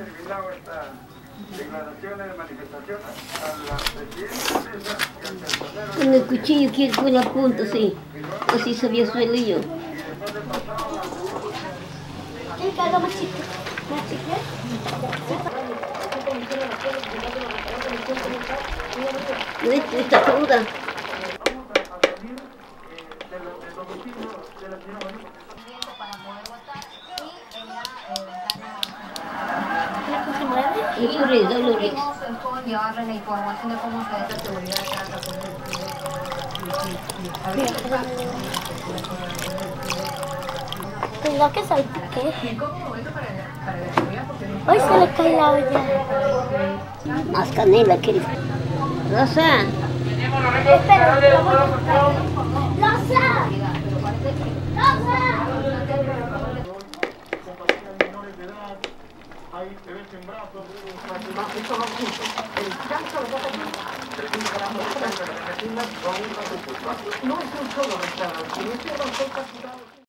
terminado esta declaraciones de manifestación a la presidenta Mesa y al personero. Con el cuchillo que fue la punta, sí. Así sabía su hilillo. Y después de pasado la ¿Qué carga más chico? ¿Más chico? Está cruda. vamos a salir del domicilio de la señora María. Para poder votar y ella ¿La se mueve? Y Dolores, Dolores. con llevarle la información de cómo se da la seguridad de cada Cuidado que salpique. Y como momento para la seguridad porque Hoy se le cae la olla. Más canela que... Rosa. Espera, la voy a buscar. ¡Rosa! ¡Rosa! Compañeras menores de edad, hay bebés en brazos, No es un solo restaurante,